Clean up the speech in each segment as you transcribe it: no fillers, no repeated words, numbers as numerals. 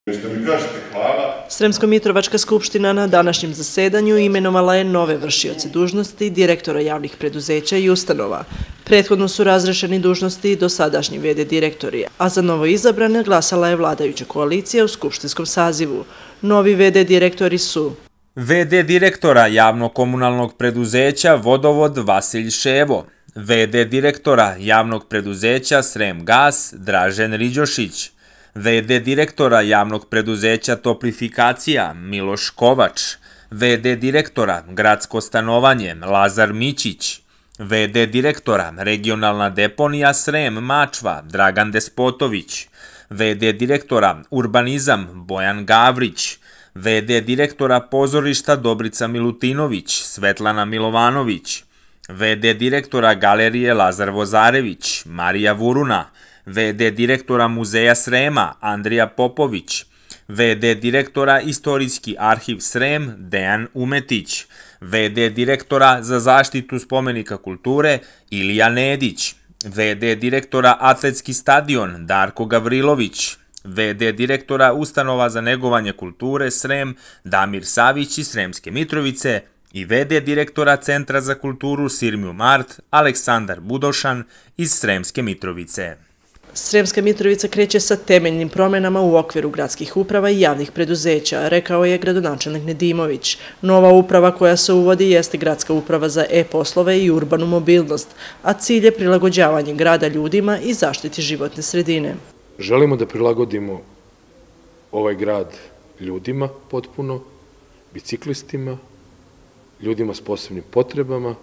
Što mi kažete hvala. Sremsko-Mitrovačka skupština na današnjem zasedanju imenovala je nove vršioce dužnosti direktora javnih preduzeća i ustanova. Prethodno su razrešeni dužnosti dosadašnji v.d. direktori, a za novo izabrane glasala je vladajuća koalicija u skupštinskom sazivu. Novi v.d. direktori su v.d. direktora javnog komunalnog preduzeća Vodovod Vasilj Ševo, v.d. direktora javnog preduzeća Srem Gas Dražen Riđošić, v.d. direktora javnog preduzeća Toplifikacija Miloš Kovač, v.d. direktora Gradsko stanovanje Lazar Mićić, v.d. direktora Regionalna deponija Srem Mačva Dragan Despotović, v.d. direktora Urbanizam Bojan Gavrić, v.d. direktora Pozorišta Dobrica Milutinović Svetlana Milovanović, v.d. direktora Galerije Lazar Vozarević Marija Vuruna, v.d. direktora Muzeja Srema Andrija Popović, v.d. direktora Istorijski arhiv Srem Dejan Umetić, v.d. direktora za zaštitu spomenika kulture Ilija Nedić, v.d. direktora Atletski stadion Darko Gavrilović, v.d. direktora Ustanova za negovanje kulture Srem Damir Savić iz Sremske Mitrovice i v.d. direktora Centra za kulturu Sirmiju Mart Aleksandar Budošan iz Sremske Mitrovice. Sremska Mitrovica kreće sa temeljnim promjenama u okviru gradskih uprava i javnih preduzeća, rekao je gradonačelnik Nedimović. Nova uprava koja se uvodi jeste Gradska uprava za e-poslove i urbanu mobilnost, a cilj je prilagođavanje grada ljudima i zaštiti životne sredine. Želimo da prilagodimo ovaj grad ljudima potpuno, biciklistima, ljudima s posebnim potrebama,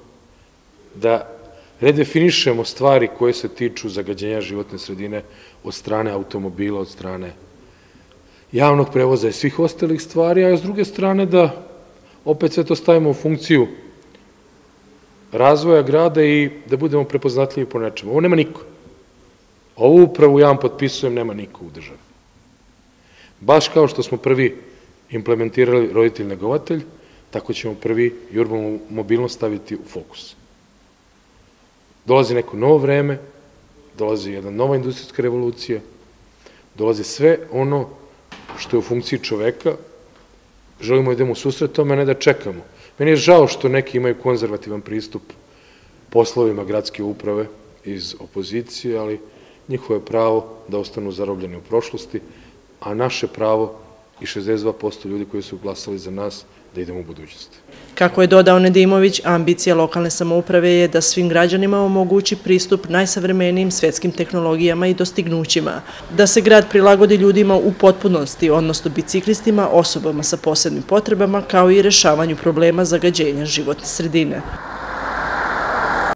da redefinišemo stvari koje se tiču zagađenja životne sredine od strane automobila, od strane javnog prevoza i svih ostalih stvari, a s druge strane da opet sve to stavimo u funkciju razvoja grada i da budemo prepoznatljivi po nečemu. Ovo nema niko. Ovu upravu ja vam potpisujem, nema niko u državi. Baš kao što smo prvi implementirali roditelj-negovatelj, tako ćemo prvi i urbanu mobilnost staviti u fokus. Dolazi neko novo vreme, dolazi jedna nova industrijska revolucija, dolazi sve ono što je u funkciji čoveka, želimo da idemo u susret tome, a ne da čekamo. Meni je žao što neki imaju konzervativan pristup poslovima gradske uprave iz opozicije, ali njihovo je pravo da ostanu zarobljeni u prošlosti, a naše pravo i 62% ljudi koji su glasali za nas da idemo u budućnost. Kako je dodao Nedimović, ambicija lokalne samouprave je da svim građanima omogući pristup najsavremenijim svetskim tehnologijama i dostignućima, da se grad prilagodi ljudima u potpunosti, odnosno biciklistima, osobama sa posebnim potrebama, kao i rešavanju problema zagađenja životne sredine.